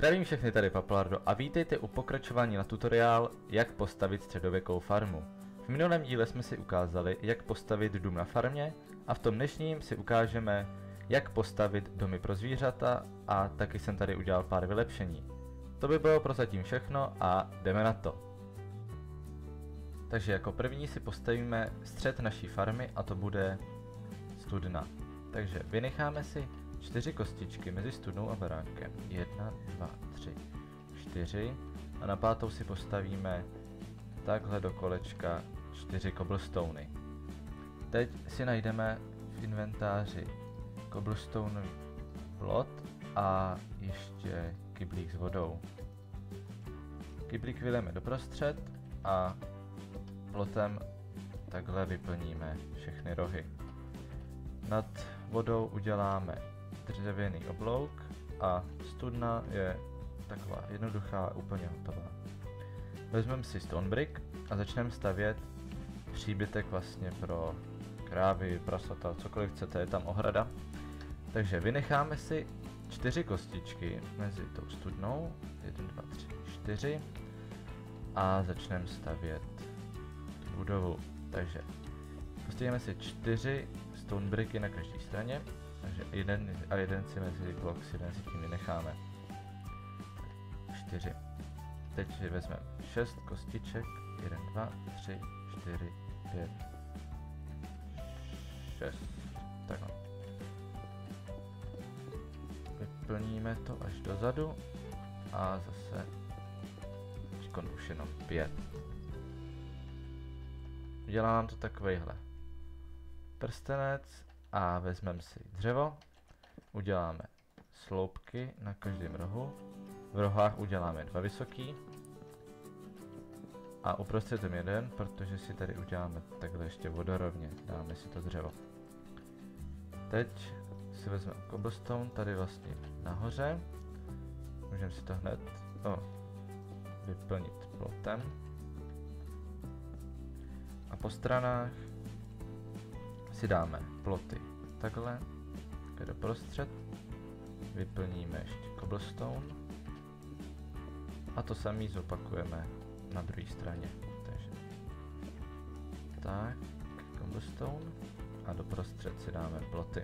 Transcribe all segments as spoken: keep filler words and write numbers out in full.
Zdravím všechny, tady Papalardo a vítejte u pokračování na tutoriál, jak postavit středověkou farmu. V minulém díle jsme si ukázali, jak postavit dům na farmě a v tom dnešním si ukážeme, jak postavit domy pro zvířata a taky jsem tady udělal pár vylepšení. To by bylo prozatím všechno a jdeme na to. Takže jako první si postavíme střed naší farmy a to bude studna. Takže vynecháme si čtyři kostičky mezi studnou a baránkem. Jedna, dva, tři, čtyři. A na pátou si postavíme takhle do kolečka čtyři cobblestony. Teď si najdeme v inventáři cobblestoneový plot a ještě kyblík s vodou. Kyblík vylijeme doprostřed a plotem takhle vyplníme všechny rohy. Nad vodou uděláme dřevěný oblouk a studna je taková jednoduchá, úplně hotová. Vezmeme si stone brick a začneme stavět příbytek vlastně pro krávy, prasata, cokoliv chcete, je tam ohrada. Takže vynecháme si čtyři kostičky mezi tou studnou, jedna, dva, tři, čtyři a začneme stavět budovu. Takže postavíme si čtyři stone bricky na každé straně, takže jeden a jeden si mezi blocks, jeden si tím vynecháme. čtyři. Teď si vezmeme šest kostiček, jedna, dva, tři, čtyři, pět, šest. Takhle. Vyplníme to až dozadu a zase teďkon už jenom pět. Udělá nám to takovejhle prstenec a vezmeme si dřevo, uděláme sloupky na každém rohu, v rohách uděláme dva vysoký a uprostřed jeden, protože si tady uděláme takhle ještě vodorovně, dáme si to dřevo. Teď si vezmeme cobblestone tady vlastně nahoře, můžeme si to hned oh, vyplnit plotem a po stranách si dáme ploty takhle, takhle doprostřed, vyplníme ještě cobblestone a to samé zopakujeme na druhé straně. Takže tak, cobblestone a doprostřed si dáme ploty.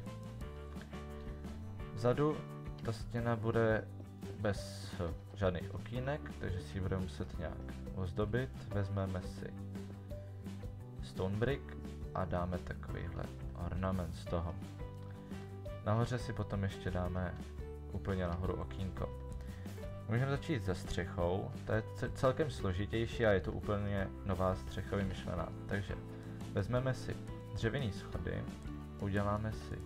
Vzadu ta stěna bude bez žádných okýnek, takže si ji budeme muset nějak ozdobit. Vezmeme si stone brick a dáme takovýhle ornament z toho. Nahoře si potom ještě dáme úplně nahoru okýnko. Můžeme začít se střechou, ta je celkem složitější a je to úplně nová střecha vymyšlená. Takže vezmeme si dřevěný schody, uděláme si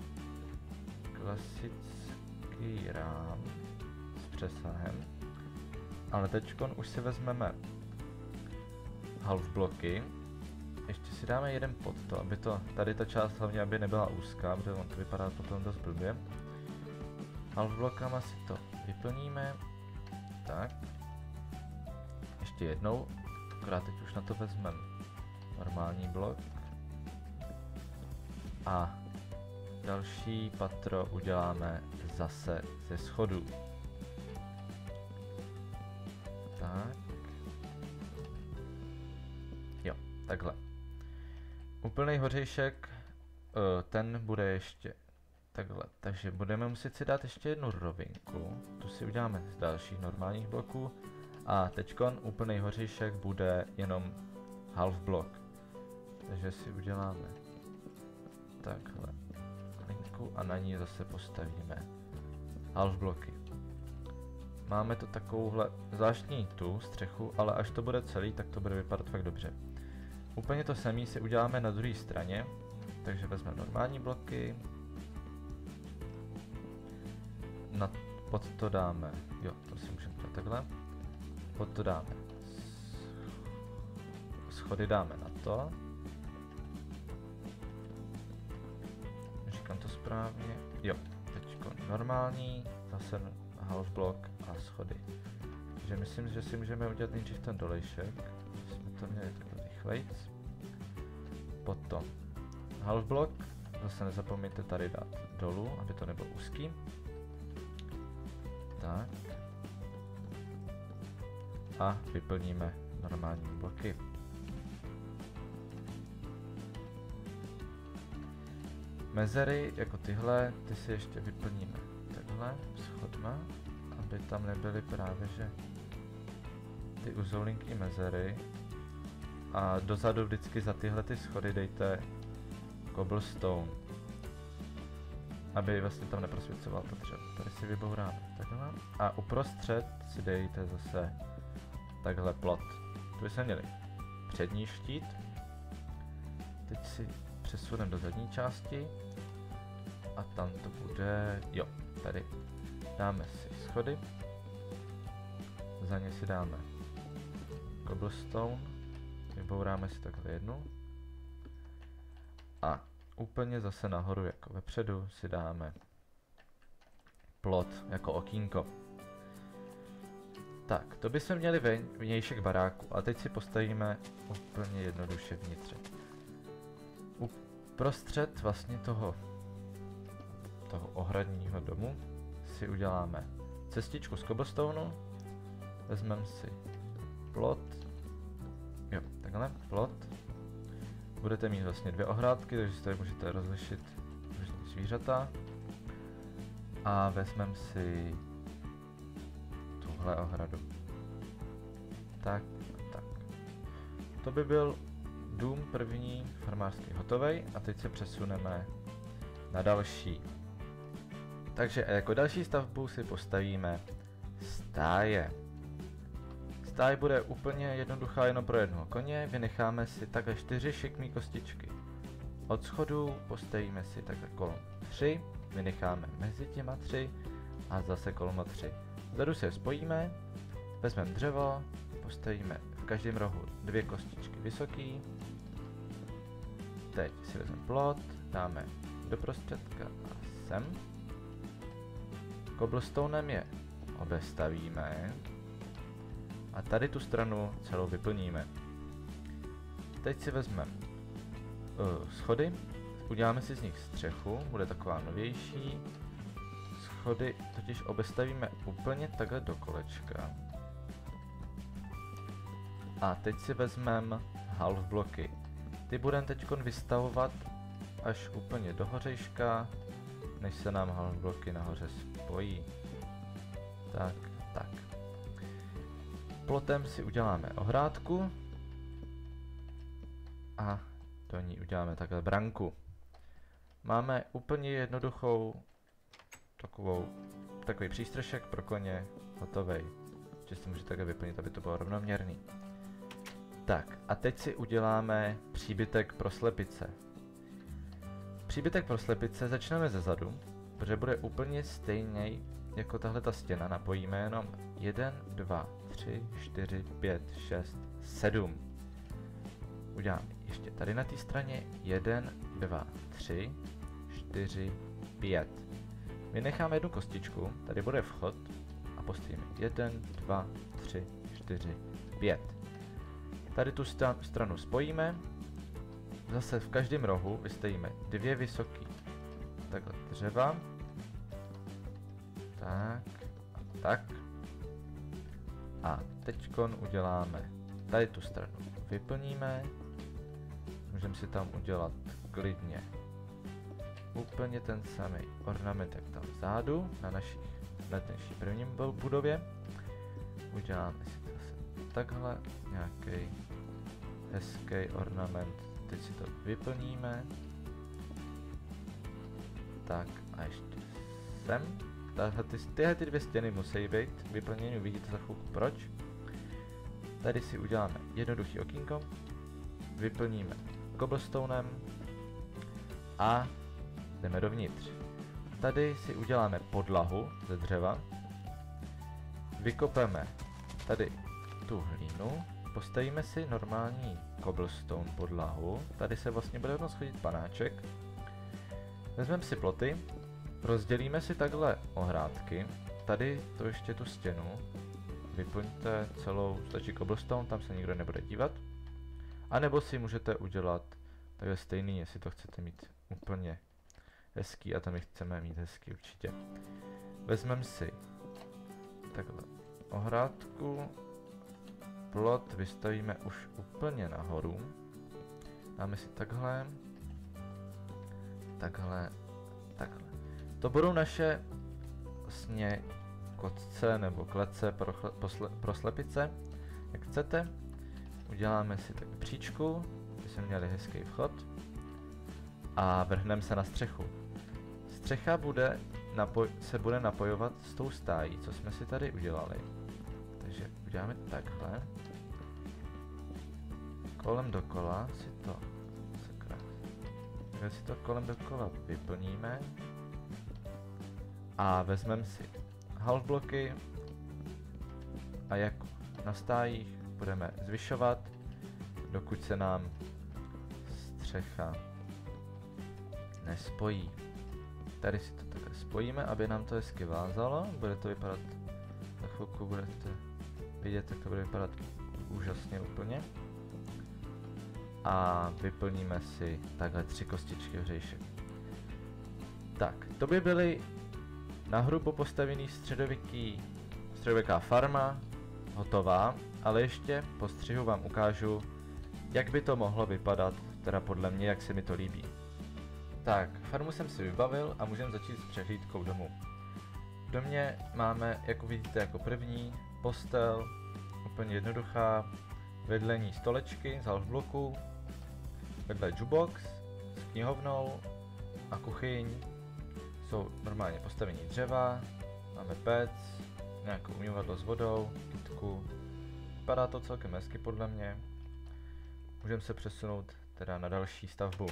klasický rám s přesahem, ale teďkon už si vezmeme half bloky. Ještě si dáme jeden pod to, aby to, tady ta část hlavně, aby nebyla úzká, protože on to vypadá potom dost blbě. Half blokama si to vyplníme, tak. Ještě jednou, akorát teď už na to vezmeme normální blok. A další patro uděláme zase ze schodů. Tak. Jo, takhle. Úplný hořejšek, ten bude ještě takhle, takže budeme muset si dát ještě jednu rovinku, tu si uděláme z dalších normálních bloků a teďkon úplný hořejšek bude jenom half block, takže si uděláme takhle linku a na ní zase postavíme half bloky. Máme to takovouhle zvláštní tu střechu, ale až to bude celý, tak to bude vypadat fakt dobře. Úplně to samé si uděláme na druhé straně, takže vezmeme normální bloky, na, pod to dáme, jo, to si můžeme dát takhle, pod to dáme schody dáme na to, říkám to správně, jo, teďko normální, zase half block a schody. Takže myslím, že si můžeme udělat nejdřív ten dolejšek, jsme to měli takhle rychlejc. Potom half block, zase nezapomeňte tady dát dolů, aby to nebylo úzký. Tak. a vyplníme normální bloky. Mezery jako tyhle, ty si ještě vyplníme takhle schodma, aby tam nebyly právě že ty uzoulinky mezery. A dozadu vždycky za tyhle ty schody dejte cobblestone, aby vlastně tam neprosvěcoval to dřevo. Tady si vybouráme takhle a uprostřed si dejte zase takhle plot. Tu jsme měli přední štít. Teď si přesuneme do zadní části a tam to bude, jo, tady dáme si schody, za ně si dáme cobblestone, vybouráme si takhle jednu a úplně zase nahoru jako vepředu si dáme plot jako okýnko. Tak, to bychom měli ven, vnějšek baráku a teď si postavíme úplně jednoduše vnitř. Uprostřed vlastně toho, toho ohradního domu si uděláme cestičku z cobblestoneu, vezmeme si plot, jo, takhle, plot. Budete mít vlastně dvě ohrádky, takže si tady můžete rozlišit různé zvířata. A vezmeme si tuhle ohradu. Tak, tak. To by byl dům první farmářský hotovej a teď se přesuneme na další. Takže jako další stavbu si postavíme stáje. Stáj bude úplně jednoduchá jenom pro jednoho koně, vynecháme si takhle čtyři šikmé kostičky. Od schodu postavíme si takhle kolem tři, vynecháme mezi těma tři a zase kolmo tři. Vzadu se spojíme, vezmeme dřevo, postavíme v každém rohu dvě kostičky vysoký. Teď si vezmeme plot, dáme do prostředka a sem. Cobblestonem je obestavíme. A tady tu stranu celou vyplníme. Teď si vezmeme uh, schody, uděláme si z nich střechu, bude taková novější. Schody totiž obestavíme úplně takhle do kolečka. A teď si vezmeme half bloky. Ty budeme teď vystavovat až úplně do hořejška, než se nám half bloky nahoře spojí. Tak, tak. Plotem si uděláme ohrádku a do ní uděláme takhle branku. Máme úplně jednoduchou takovou, takový přístřešek pro koně hotovej. Že si můžete takhle vyplnit, aby to bylo rovnoměrný. Tak a teď si uděláme příbytek pro slepice. Příbytek pro slepice začneme ze zadu, protože bude úplně stejný jako tahle ta stěna. Napojíme jenom jedna, dva, tři, čtyři, pět, šest, sedm. Uděláme ještě tady na té straně jedna, dva, tři, čtyři, pět. Vynecháme jednu kostičku, tady bude vchod a postavíme jedna, dva, tři, čtyři, pět. Tady tu stranu spojíme, zase v každém rohu vystavíme dvě vysoké takhle dřeva. Tak, tak. A teďkon uděláme tady tu stranu, vyplníme, můžeme si tam udělat klidně úplně ten samý ornament jak tam vzadu na naší, na naší prvním budově. Uděláme si to zase takhle, nějaký hezký ornament, teď si to vyplníme. Tak a ještě sem. Tahle, ty, tyhle ty dvě stěny musí být vyplněny, uvidíte za chvilku proč. Tady si uděláme jednoduchý okýnko, vyplníme cobblestonem a jdeme dovnitř. Tady si uděláme podlahu ze dřeva, vykopeme tady tu hlínu, postavíme si normální cobblestone podlahu, tady se vlastně bude hodno schodit panáček, vezmeme si ploty, rozdělíme si takhle ohrádky, tady to ještě tu stěnu, vyplňte celou, stačí cobblestone, tam se nikdo nebude dívat. A nebo si můžete udělat takhle stejný, jestli to chcete mít úplně hezký a tam my chceme mít hezký určitě. Vezmeme si takhle ohrádku plot vystavíme už úplně nahoru. Dáme si takhle, takhle, takhle. To budou naše vlastně kotce nebo klece pro, chle, posle, pro slepice, jak chcete. Uděláme si tak příčku, aby jsme měli hezký vchod a vrhneme se na střechu. Střecha bude napoj se bude napojovat s tou stájí, co jsme si tady udělali. Takže uděláme takhle. Kolem dokola si to, sakra, takhle si to kolem dokola vyplníme a vezmeme si half bloky a jako na stájích budeme zvyšovat, dokud se nám střecha nespojí. Tady si to takhle spojíme, aby nám to hezky vázalo. Bude to vypadat, za chvilku budete vidět, jak to bude vypadat úžasně úplně. A vyplníme si takhle tři kostičky hřejšek. Tak, to by byly nahrubo postavený středověký, středověká farma, hotová, ale ještě po střihu vám ukážu, jak by to mohlo vypadat, teda podle mě, jak se mi to líbí. Tak, farmu jsem si vybavil a můžeme začít s přehlídkou domu. V domě máme, jak vidíte, jako první postel, úplně jednoduchá, vedle ní stolečky z half bloku, vedle jukebox s knihovnou a kuchyň. Jsou normálně postavení dřeva, máme pec, nějakou umývadlo s vodou, kytku. Vypadá to celkem hezky podle mě. Můžeme se přesunout teda na další stavbu.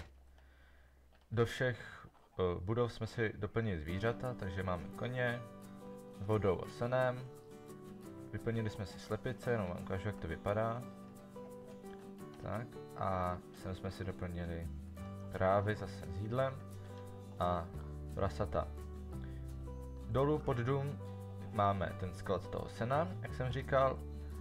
Do všech uh, budov jsme si doplnili zvířata, takže máme koně s vodou a senem. Vyplnili jsme si slepice, jenom vám ukážu, jak to vypadá. Tak, a sem jsme si doplnili krávy zase s jídlem a prasata. Dolů pod dům máme ten sklad toho sena, jak jsem říkal.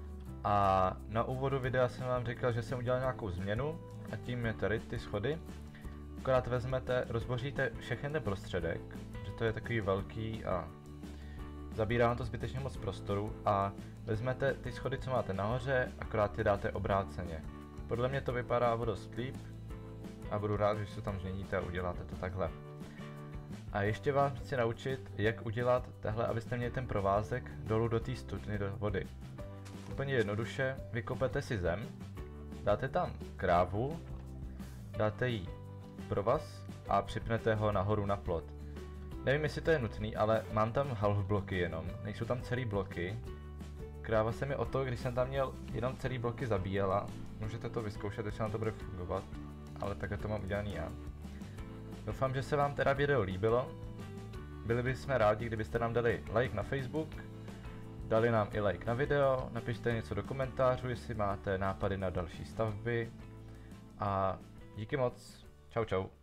A na úvodu videa jsem vám říkal, že jsem udělal nějakou změnu a tím je tady ty schody. Akorát vezmete, rozboříte všechny ten prostředek, že to je takový velký a zabírá vám to zbytečně moc prostoru a vezmete ty schody, co máte nahoře, akorát je dáte obráceně. Podle mě to vypadá o dost líp a budu rád, že se tam změníte a uděláte to takhle. A ještě vám chci naučit, jak udělat tahle, abyste měli ten provázek dolů do té studny, do vody. Úplně jednoduše, vykopete si zem, dáte tam krávu, dáte jí provaz a připnete ho nahoru na plot. Nevím, jestli to je nutný, ale mám tam half bloky jenom, nejsou tam celý bloky. Kráva se mi o to, když jsem tam měl jenom celý bloky zabíjela. Můžete to vyzkoušet, jestli nám to bude fungovat, ale takhle to mám udělaný já. Doufám, že se vám teda video líbilo. Byli bychom rádi, kdybyste nám dali like na Facebook, dali nám i like na video, napište něco do komentářů, jestli máte nápady na další stavby. A díky moc. Čau čau.